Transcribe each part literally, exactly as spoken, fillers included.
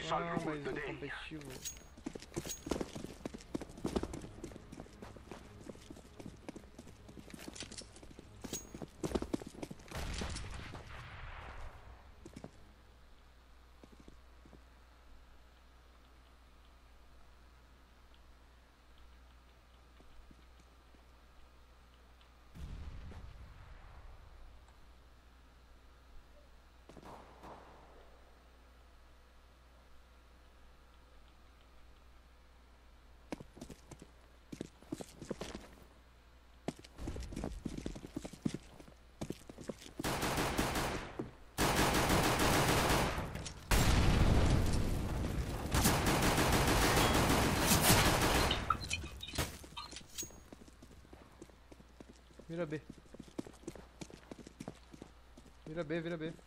Ah, mas o competitivo. Vira B. Vira B, vira B.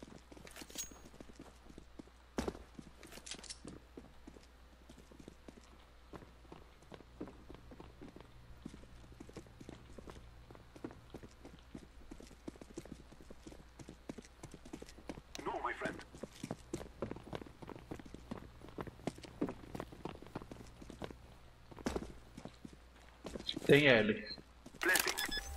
No, my friend. Tem L. Planting.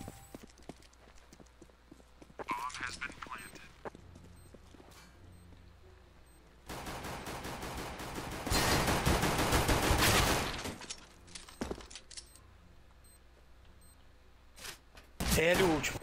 L o último.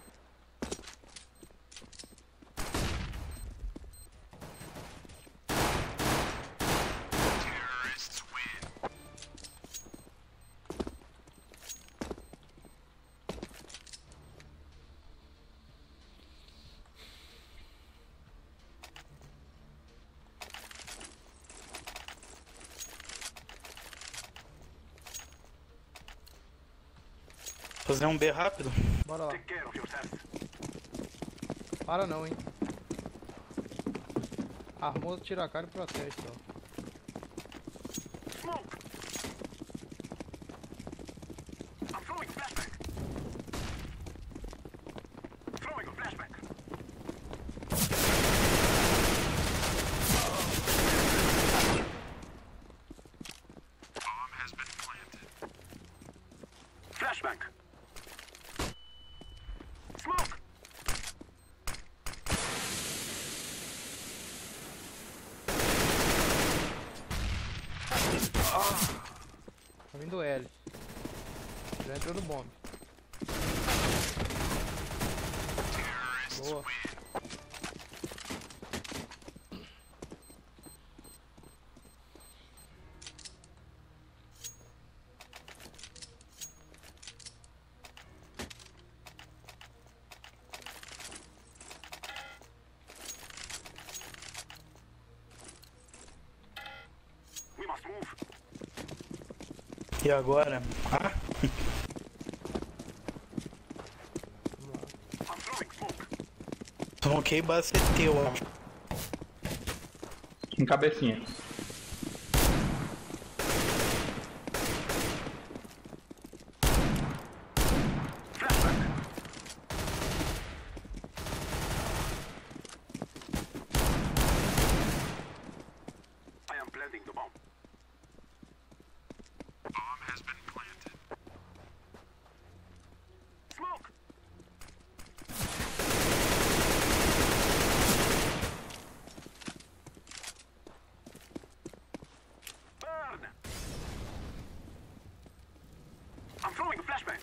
Fazer um B rápido. Bora lá. Take care of yourself. Para não, hein. Armou, tira a cara e protege só. Smoke. I'm throwing a flashback. Throwing a flashback. Bomb has been planted. Flashback. Smoke. Tá vindo L. Já entrou no bomb. Boa. We must move. E agora? Ah, Vamos lá. I'm throwing smoke. tronquei base C T, eu acho. Em cabecinha. Flashback. I am planting the bomb. Bomb has been planted. Smoke. Burn. I'm throwing a flashbang.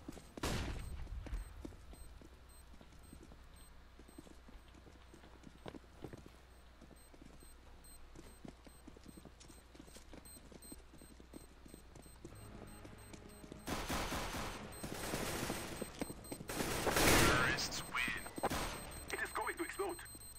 Terrorists win. It is going to explode.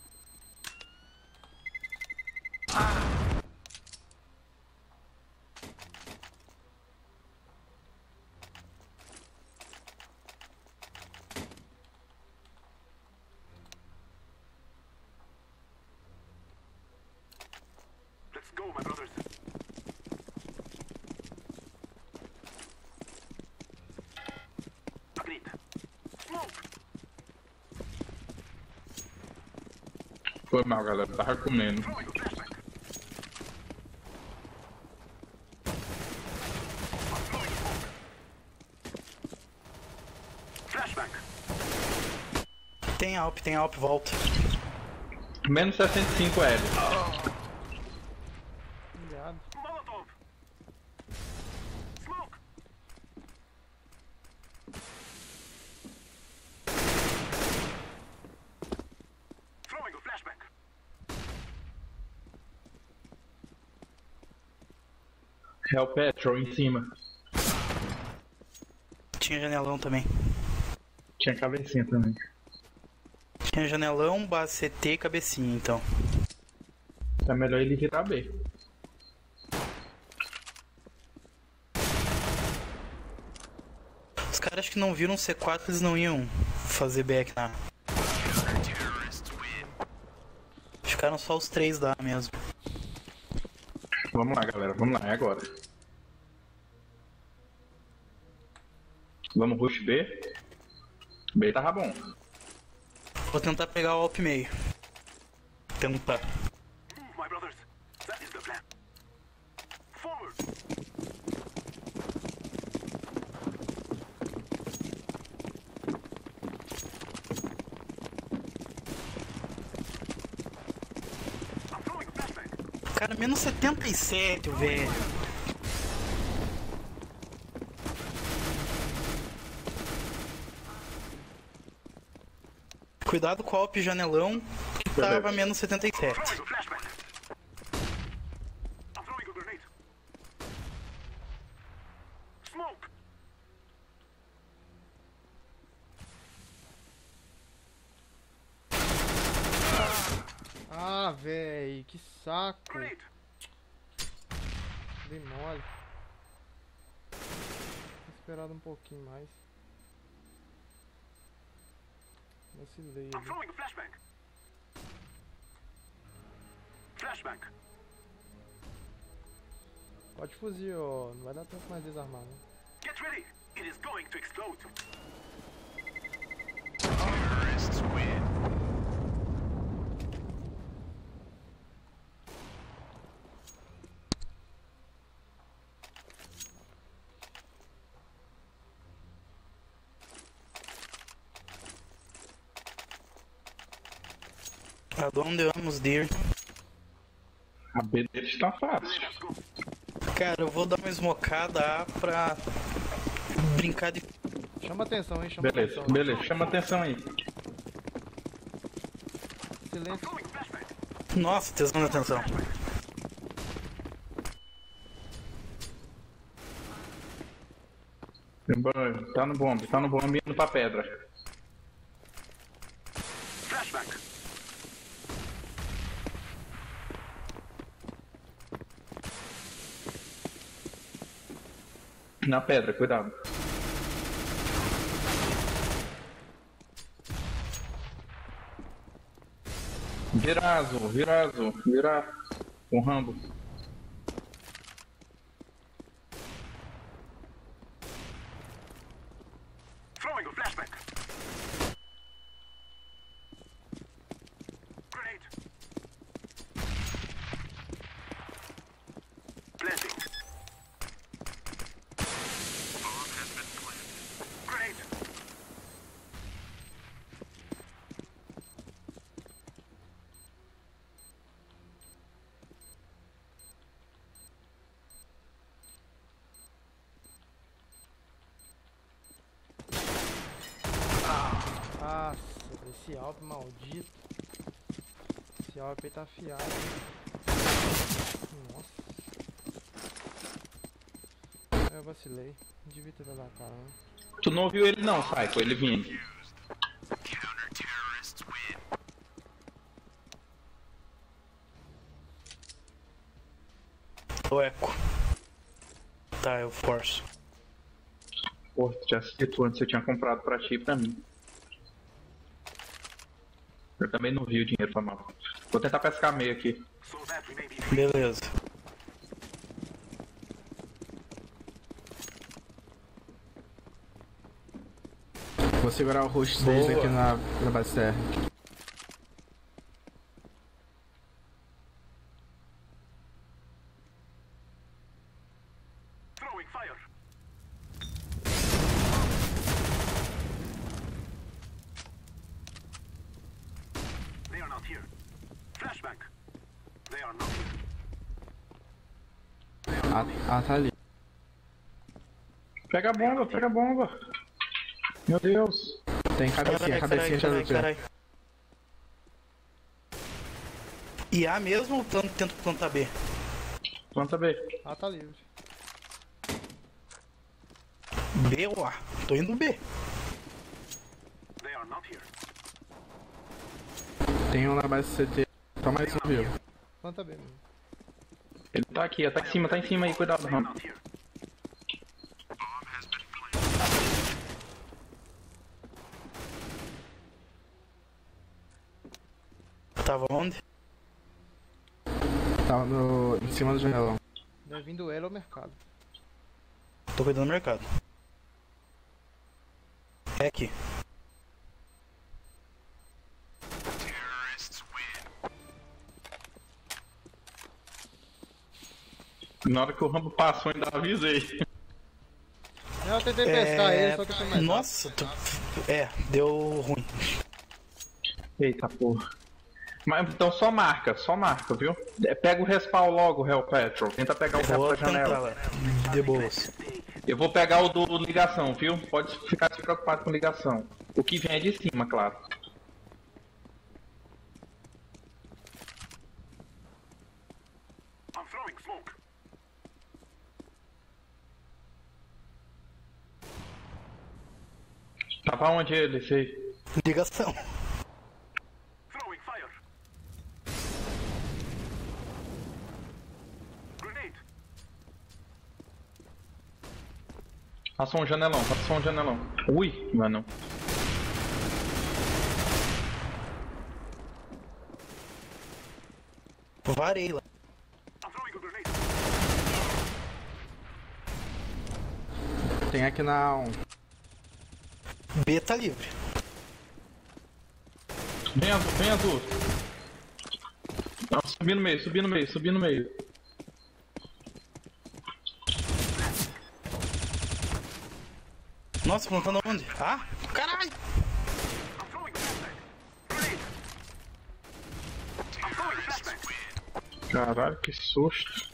Let's go, my brothers. Agreed. Smoke. Foi mal, galera. Tava comendo. Throwing a flashbang. Tem Alp, tem Alp, volta. Menos sessenta e cinco L. Humilhado. Molotov. Smoke. Throwing a flashbang. Hell Petrol em cima. Tinha janelão também. Tinha cabecinha também. Tinha janelão, base C T e cabecinha, então. É melhor ele virar B. Os caras que não viram C quatro, eles não iam fazer back na. Ficaram só os três lá mesmo. Vamos lá, galera. Vamos lá, é agora. Vamos rush B. B tava bom. Vou tentar pegar o Alp meio. Tentar. Move, my brothers. That is the plan. Forward. I'm throwing a flashbang. Cara, menos setenta e sete, velho. Cuidado com o Alp janelão, que tava menos setenta e sete. Throwing a flashbang. I'm throwing a grenade. Smoke. Ah, véi, que saco. Grenade. Dei mole. Tinha esperado um pouquinho mais. Vacilei I'm ali. throwing a flashbang. Flashbang. Pode fuzir, ó. Não vai dar tempo mais de desarmar, né? Get ready. It is going to explode. Aonde vamos ir? A B deles tá fácil. Let's go. Cara, eu vou dar uma smocada A pra brincar de. Chama atenção, hein? Chama Beleza, atenção. beleza. Chama atenção aí. Silêncio. Throwing flashbang. Nossa, tesão de atenção. Tá no bombe, tá no bombe indo pra pedra. Flashbang. Na pedra, cuidado. Vira azul, vira azul, vira com Rambo. Throwing a flashbang. Grenade. Planting. Bomb has been planted. Grenade. Nossa, esse Alp maldito. Esse Alp aí tá afiado. Nossa. Eu vacilei. Não devia ter dado a cara, né? Tu não ouviu ele não, Psycho, ele vindo. O eco. Tá, eu forço. Pô, já assisti tu antes, eu tinha comprado pra ti e pra mim. Eu também não vi o dinheiro pra mal. Vou tentar pescar meio aqui. So that we may be Beleza. Vou segurar o rosto deles Boa. aqui na, na base terra. throwing fire. They are not here. Ah, ah, tá ali. Pega a bomba, pega a bomba. Meu Deus. Tem cabecinha, cabecinha já carai, do carai. I A mesmo ou tanto tento plantar B? Planta B. Ah, tá livre. B ou A? Tô indo B. They are not here. Tem um na base C T. Toma mais um vivo. Planta B mesmo. Ele tá aqui, tá em cima, tá em cima aí, cuidado, They are Rambo. not here. Tava onde? Tava no, em cima do janelão. Deve vir do L ao mercado. Tô cuidando do mercado. É aqui. Na hora que o Rambo passou, ainda avisei. Eu tentei pescar ele, só que eu fui mais Nossa, tu... é, deu ruim. Eita porra. Mas então só marca, só marca, viu? É, pega o respawn logo, Hell Petrol. Tenta pegar o resto Vou da tentar janela. lá. De boas. Eu vou pegar o do ligação, viu? Pode ficar despreocupado com ligação. O que vem é de cima, claro. I'm throwing smoke. Tava onde ele, esse aí? Ligação. Throwing fire. Grenade. Passou um janelão, passou um janelão. Ui, mano. Varei lá. I'm throwing a grenade. Tem aqui na um. B tá livre. Vem azul, vem azul. Não, subi no meio, subi no meio, subi no meio. Nossa, plantando onde? Ah, caralho! I'm throwing a flashbang. Grenade. I'm throwing a flashbang. Caralho, que susto.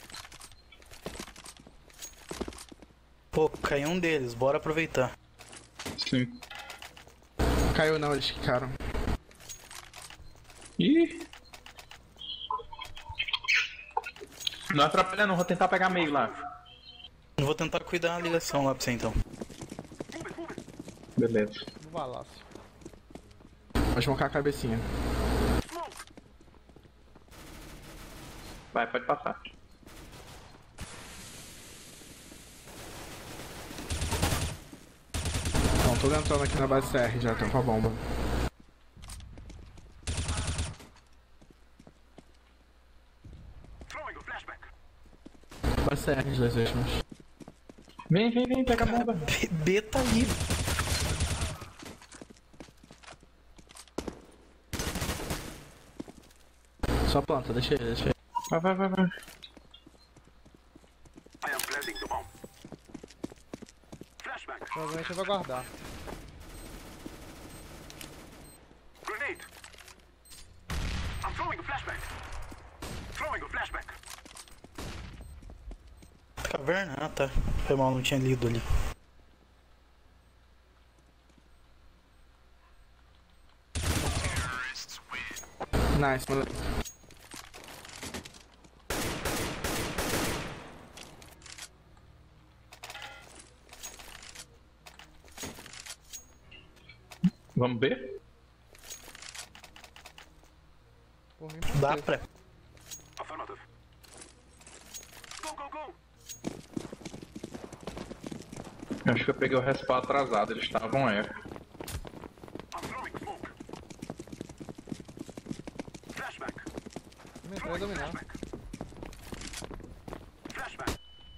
Pô, caiu um deles, bora aproveitar. Sim. Caiu não, eles ficaram. Ih! Não atrapalha não, vou tentar pegar meio lá. Eu vou tentar cuidar a ligação lá pra você então. Move it, move it. Beleza. no balaço. Vou esmocar a cabecinha. Smoke. Vai, pode passar. Bom, tô entrando aqui na base C R já, tem com a bomba. Throwing a flashbang. Base C R, os dois últimos. Vem, vem, vem, pega a bomba. B, B tá livre. Só planta, deixa ele, deixa ele. Vai, vai, vai, vai. I am planting the bomb. Flashbang. Provavelmente eu vou guardar. Grenade. I'm throwing a flashbang. Throwing a flashbang. Caverna? Ah, tá. Foi mal, não tinha lido ali. Nice, moleque. Vamos ver? Por mim, Dá pode ser. pra. Affirmative. Go, go, go. Eu acho que eu peguei o respawn atrasado, eles estavam é. I'm throwing smoke. Flashbang. Me entrou a dominar. Flashbang.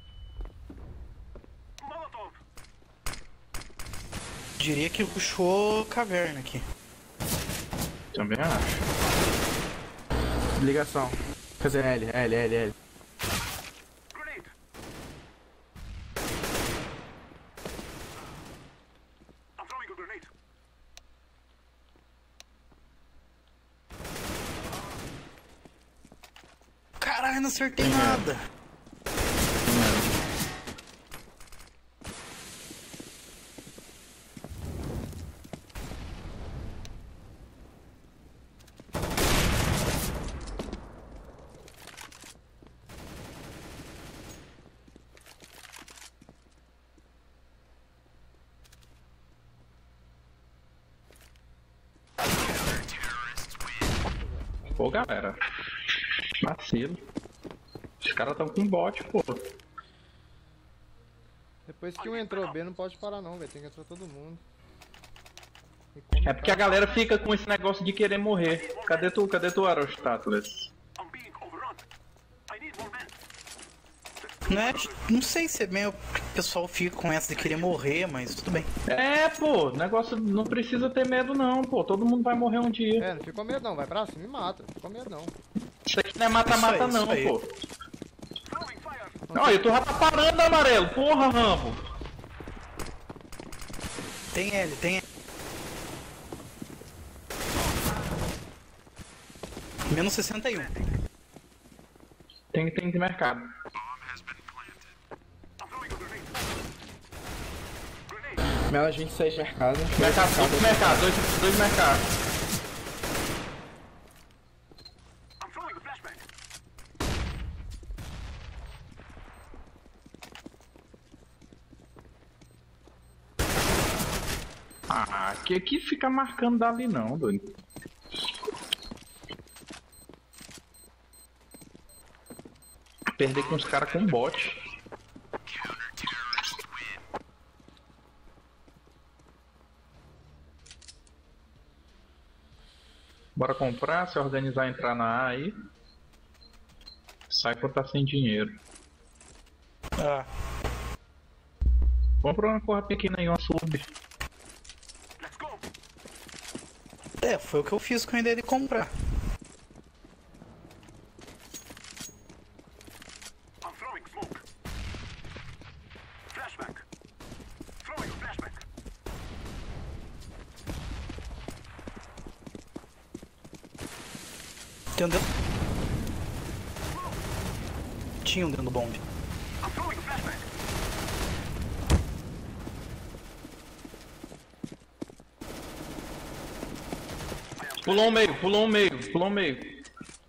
Molotov. Diria que puxou caverna aqui. Também acho. Ligação. Quer dizer, L, L, L, L. Grenade. I'm throwing a grenade. Ai, não acertei nada. Pô, galera. Vacilo. Os caras tão com bot, pô. Depois que um entrou B, não pode parar não, velho. Tem que entrar todo mundo. E como É porque a tá- galera fica com esse negócio de querer morrer. Cadê tu? Cadê tu, Aerostatus? I'm being overrun. I need more men. Não, é, não sei se é bem o pessoal fica com essa de querer morrer, mas tudo bem. É, pô, negócio não precisa ter medo não, pô. Todo mundo vai morrer um dia. É, não fica com medo não. Vai pra cima e mata. Não fica com medo não. Isso aqui não é mata-mata Isso aí, não, isso aí. pô. Throwing fire. Olha, eu tô já tá parando, amarelo. Porra, Rambo. Tem L, tem L. Menos sessenta e um. Tem, tem de mercado. I'm throwing a grenade. Grenade. Menos vinte e seis mercado. Mercado, dois mercado, dois, dois mercados. I'm throwing a flashbang. Ah, que aqui fica marcando dali não, doido. Perder com os caras com bot. Bora comprar, se organizar, entrar na A aí. Sai quando tá sem dinheiro. Ah, Compra uma porra pequena aí, uma sub. Let's go. é, foi o que eu fiz com a ideia de comprar. I'm throwing smoke. Flashbang. Throwing a flashbang. Tem um dentro... Tinha um dentro do bombe. I'm throwing a flashbang. Pulou um meio, pulou um meio, pulou um meio.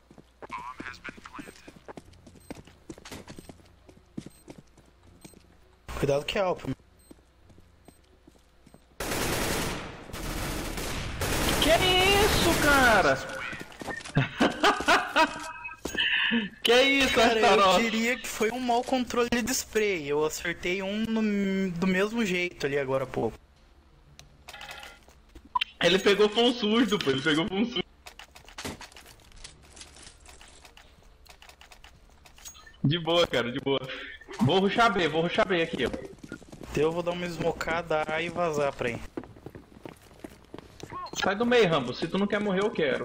Cuidado que é alto. Que isso, cara? Que isso, Cara, eu Astaroth? diria que foi um mau controle de spray. Eu acertei um no- do mesmo jeito ali agora há pouco. Ele pegou foi um susto, pô, ele pegou foi um susto. De boa, cara, de boa. Vou rushar B, vou rushar B aqui, ó. Então eu vou dar uma esmocada A e vazar pra aí. Sai do meio, Rambo. Se tu não quer morrer, eu quero.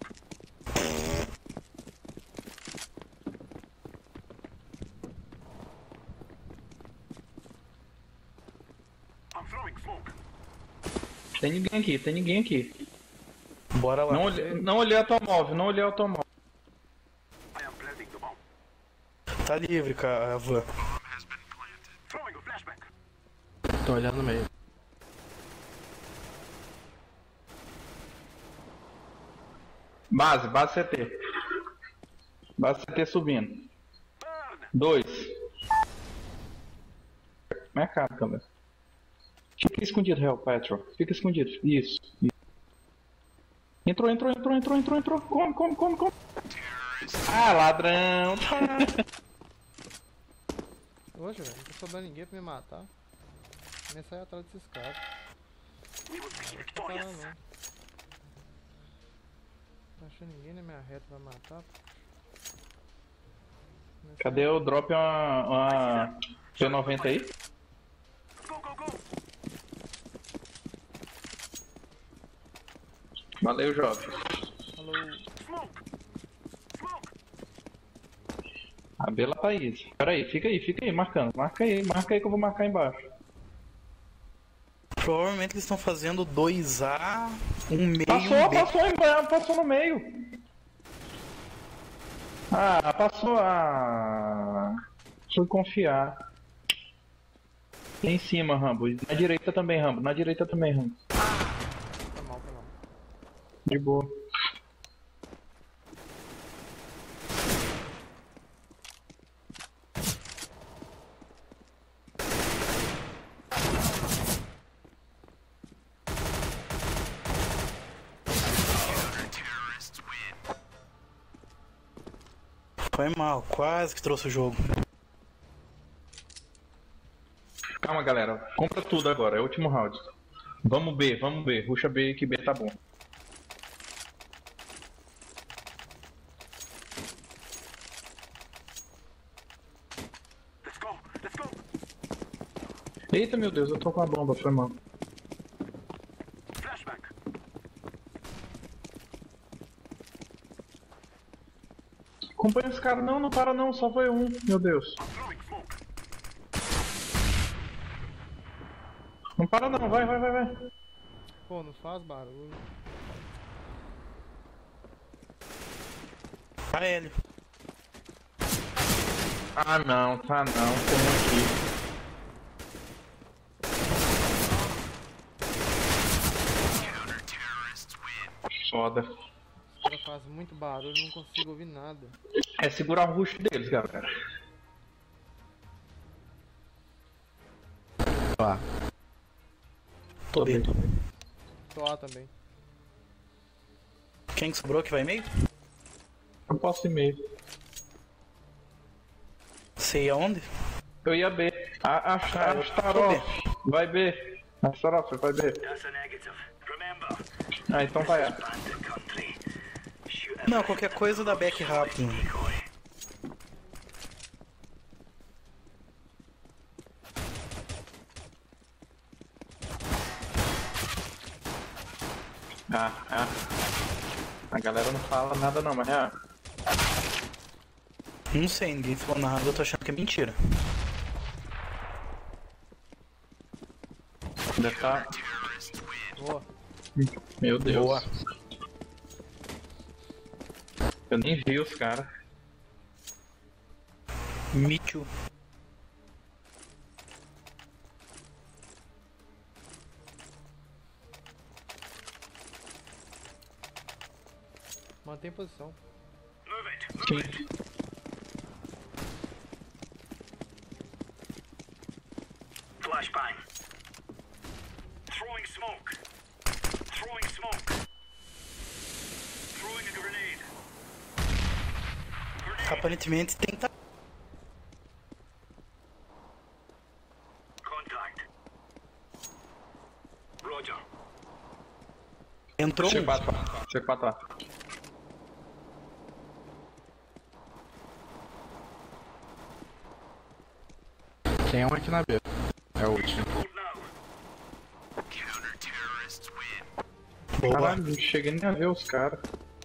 I'm throwing smoke. Tem ninguém aqui, tem ninguém aqui. Bora lá. Não olhei, não olhei automóvel, não olhei automóvel. I am planting the bomb. Tá livre, cara, a van. Throwing a flashbang. Tô olhando no meio. Base, base C T. Base C T subindo. Burn. Dois. Mercado, câmera. Fica escondido, Real Petrol. Fica escondido. Isso. Isso. Entrou, entrou, entrou, entrou, entrou, entrou. Come, come, come, come. Ah, ladrão. Hoje, velho, não tô sobrando ninguém pra me matar. Nem sair atrás desses caras. We will be Não tô victorious. parando, não. Não achei ninguém na minha reta pra matar. Começar- Cadê o drop uma, uma P noventa aí? Go, go, go. Valeu, jovem. Falou. Smoke. Smoke. A Bela Thaís. Pera aí, fica aí, fica aí, marcando. Marca aí, marca aí que eu vou marcar embaixo. Provavelmente eles estão fazendo dois A, um meio e Passou, um B. passou, em- passou no meio. Ah, passou a... Fui confiar. Em cima, Rambo. Na direita também, Rambo. Na direita também, Rambo. Foi mal, foi mal. De boa. Foi mal, quase que trouxe o jogo. Calma, galera. Compra tudo agora. É o último round. Vamos B, vamos B. Ruxa B que B tá bom. Let's go. Let's go. Eita, meu Deus, eu tô com a bomba. Foi mal. Flashback. Acompanha esse cara. Não, não para não. Só foi um. Meu Deus. Throwing smoke. Não para não. Vai, vai, vai, vai. Pô, não faz barulho. Tá ele. Ah, não. Tá não. Tem um aqui. Foda. Os caras fazem muito barulho, não consigo ouvir nada. É segurar o rush deles, galera. Ó, Tô B. Tô A também. Quem que sobrou que vai meio? Eu posso ir meio. Sei aonde? Eu ia B. A, a, a, eu Astaroth. Vai B. Astaroth, vai B. That's a negative. Remember, Ah, então vai A. bandit country. Shoot Não, qualquer coisa dá back rápido. decoy. Ah, ah. A galera não fala nada não, mas é. Não sei, ninguém falou nada, eu tô achando que é mentira. Deve tá. Boa. Meu Deus. Boa. Eu nem vi os caras. Me too. Mantém posição. Move it. Sim. Flashbang. Throwing smoke. Throwing smoke. Throwing a grenade. Grenade. Aparentemente tem que tá. Contact. Roger. Entrou C um. quatro. C quatro A. tem um aqui na B. É o último. Hold now. Counter-terrorists win. Boa. Caralho, não cheguei nem a ver os caras.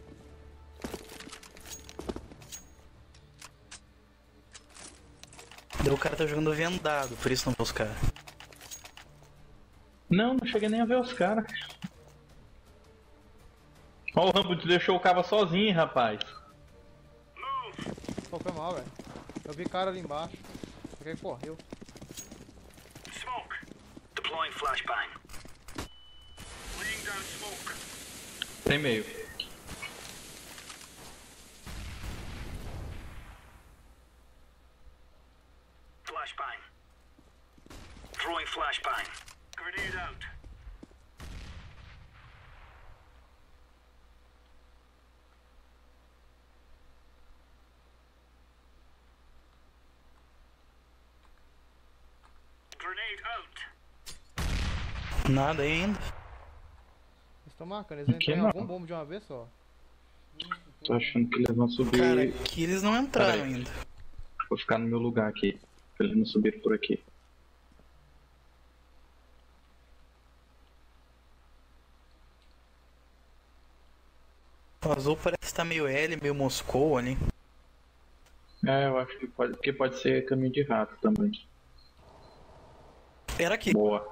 Daí o cara tá jogando vendado, por isso não vou os caras. Não, não cheguei nem a ver os caras. Ó, o Rambo te deixou o cava sozinho, rapaz. Move. Pô, foi mal, velho. Eu vi cara ali embaixo. Só que ele correu. Smoke. Deploying flashbang. Laying down smoke. Tem meio. Flashbang. Throwing flashbang. Grenade out. Grenade out. Nada aí ainda. Eles estão marcando, eles vão Aqui entrar em não. algum bombo de uma vez só. Tô achando que eles vão subir. Cara, aqui eles não entraram Pera aí. ainda. Vou ficar no meu lugar aqui. Pra eles não subirem por aqui. O azul parece estar meio L, meio Moscou ali. É, eu acho que pode, que pode ser caminho de rato também. Era aqui. Boa.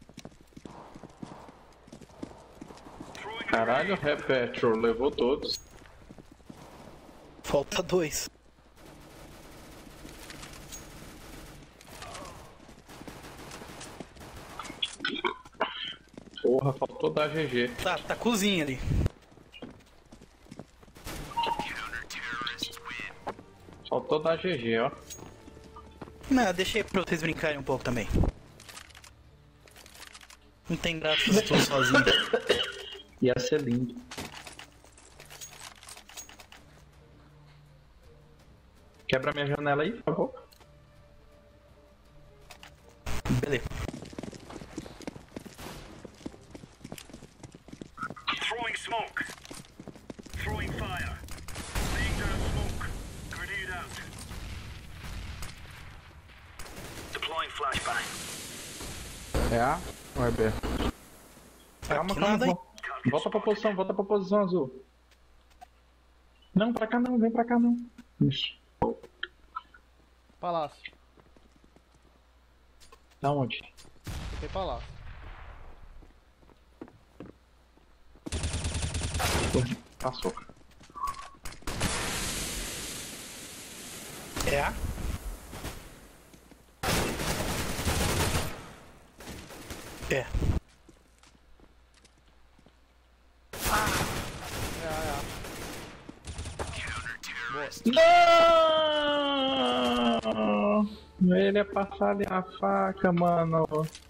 Throwing a Caralho, grenade. Repetro levou todos. Falta dois. Porra, faltou dar G G. Tá, tá cozinha ali. Faltou dar G G, ó. Não, deixei pra vocês brincarem um pouco também. Não tem graça se eu estou sozinho. Ia ser lindo. Quebra minha janela aí, por favor. Beleza. Throwing smoke. Throwing fire. Laying down smoke. Grenade out. Deploying flashbang. É A ou é B? Calma, Aqui calma. nada, hein? vo- Volta pra posição, volta pra posição azul. Não, pra cá não, vem pra cá não. Isso. Palácio. Da onde? Tem palácio. Passou. É A? É. É, é, Não! Ele é passar ali a faca, mano.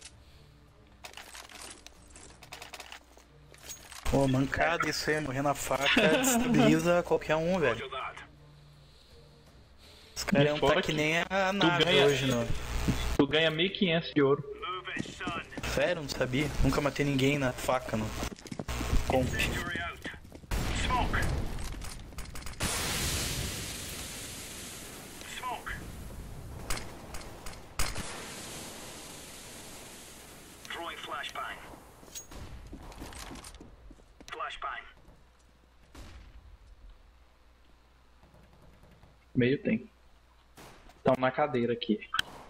Pô, mancada isso aí, morrer na faca destabiliza qualquer um, velho. Roger that. Os caras E não fora tá que que nem a nave ganha- hoje, não. Tu ganha mil e quinhentos de ouro. Move it, son. Sério, não sabia? Nunca matei ninguém na faca, não. Comp. Incendiary out. Smoke. Smoke. Throwing flashbang. Flashbang. Meio tem. Estão na cadeira aqui.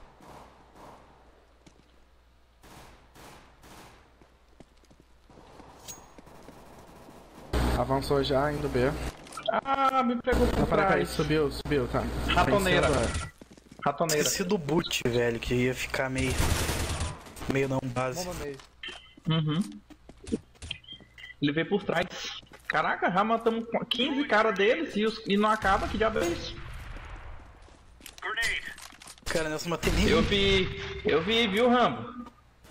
Avançou já, indo B. Ah, me pegou por Tá para cair, trás. subiu, subiu, tá. Ratoneira. Vencendo Ratoneira. Esqueci do boot, velho, que ia ficar meio. meio não base. bomba meio. Uhum. Ele veio por trás. Caraca, já matamos quinze caras deles e, os- e não acaba, que diabo é isso? Grenade. Cara, nessa matei nem. Eu vi, eu vi, viu, Rambo?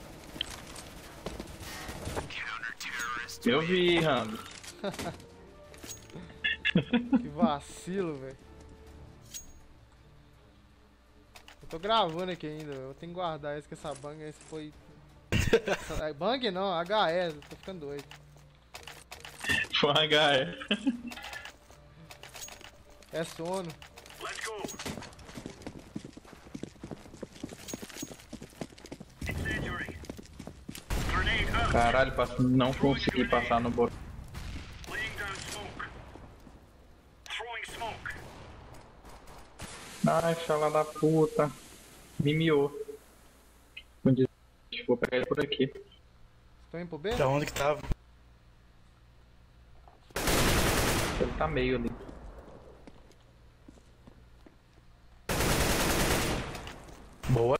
Eu vi, Rambo. Que vacilo, velho. Eu tô gravando aqui ainda, eu tenho que guardar isso que essa bang esse foi. Essa- Bang não, H S, eu tô ficando doido. Foi um H E. É sono. Let's go. Incendiary. Grenade out. Caralho, pass- não consegui passar no botão. Laying down smoke. Throwing smoke. Ai, fala da puta. Me miou. Vou pegar ele por aqui. Estão indo pro B? Pra onde que tava? Ele tá meio ali. Boa.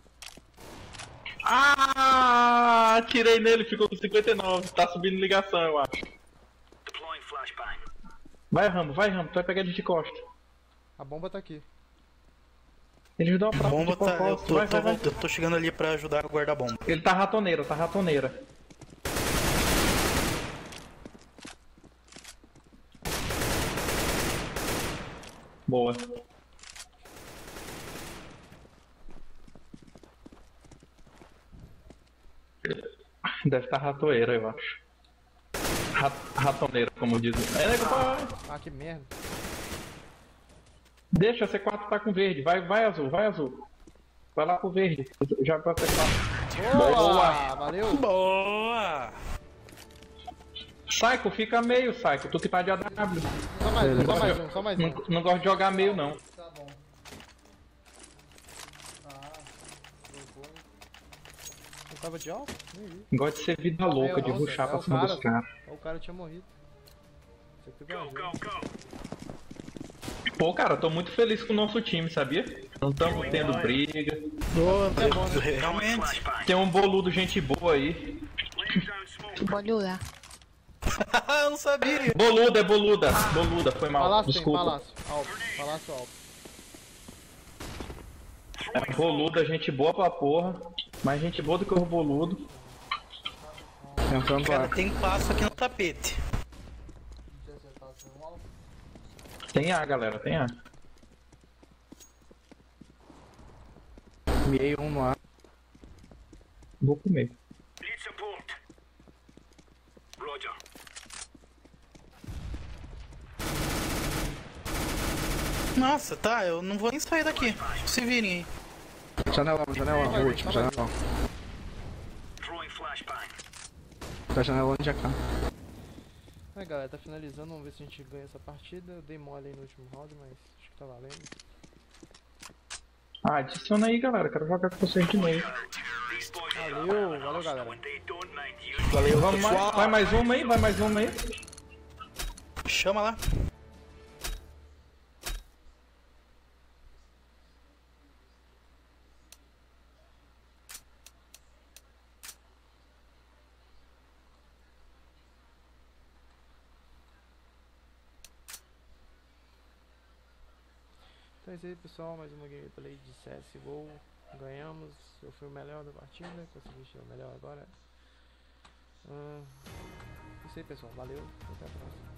Ah, atirei nele, ficou com cinquenta e nove. Tá subindo ligação, eu acho. Deploying flashbang. Vai, Rambo, vai, Rambo. Tu vai pegar ele de costa. A bomba tá aqui. Ele deu uma A praça bomba de tá. Eu propósito. tô, Vai, tô, vai, vai. voltando, eu tô chegando ali pra ajudar a guardar a bomba. Ele tá ratoneira, tá ratoneira. Boa. Deve estar ratoeira, eu acho. Rat ratoneira, como dizem. É, nego, vai. Ah, que merda. Deixa, C quatro tá com verde. Vai, vai azul, vai azul. Vai lá pro verde. Já pra C quatro. Boa! Boa. Valeu! Boa! Psycho, fica meio, Psycho. Tu que tá de A W. Só mais um, só mais um, só mais um. Não, não gosto de jogar meio, não. Tá bom. Ah, trocou. Eu tava de alto? Nem vi. Gosto de ser vida louca, de Nossa, rushar é pra o cima cara. dos caras. O cara tinha morrido. Você que Go, viajou. go, go. Pô, cara, tô muito feliz com o nosso time, sabia? Não estamos tendo briga. Realmente. Tem um boludo gente boa aí. Laying down smoke. Boluda. Eu não sabia. Boluda, é boluda. Boluda, foi mal. Palácio tem, Desculpa. palácio. Alto. Palácio alto. É boluda, gente boa pra porra. Mais gente boa do que o boludo. Entrando Cara, lá. tem passo aqui no tapete. Tem A, galera, tem A. Miei um no ar. Vou comer. Need support. Roger. Nossa, tá, eu não vou nem sair daqui. Se virem aí. Janelão, janelão, o último, janelão. Throwing flashbang. Tá janelão de A K. Aí galera, tá finalizando, vamos ver se a gente ganha essa partida. Eu dei mole aí no último round, mas acho que tá valendo. Ah, adiciona aí, galera. Quero jogar com vocês de novo. These boys Valeu, valeu galera. when they don't mind you. Valeu, vamos mais. Vai mais uma aí, vai mais uma aí. Chama lá. Então é isso aí pessoal, mais uma gameplay de C S G O. Ganhamos, eu fui o melhor da partida, consegui ser o melhor agora. Ah, é isso aí pessoal, valeu, até a próxima.